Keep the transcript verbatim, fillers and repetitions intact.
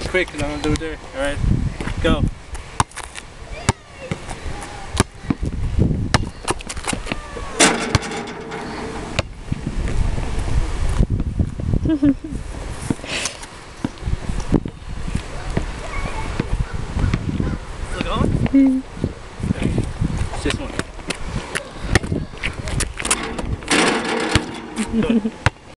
quick because I'm gonna do it there. All right, go. Still going? Mm. Okay. It's just one. Good.